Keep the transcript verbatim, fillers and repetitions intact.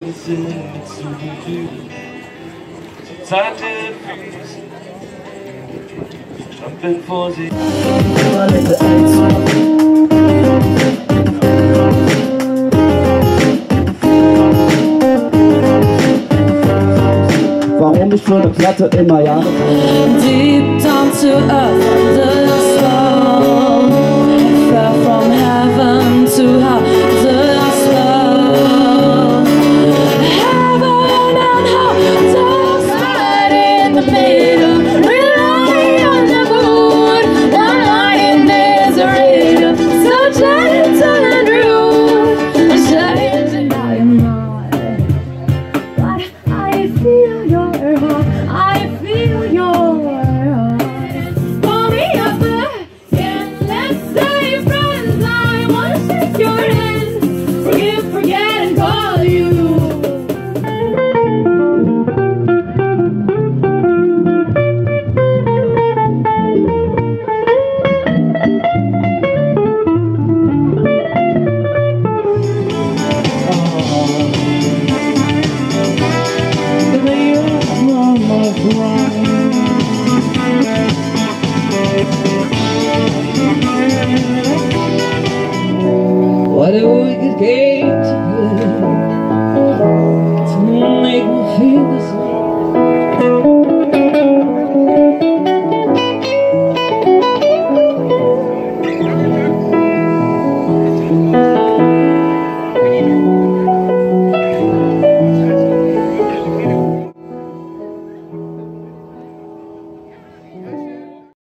sind zu Lügen. Zeit der Füße strampeln vor sich. Warum ich für eine Platte immer ja? Deep down to earth.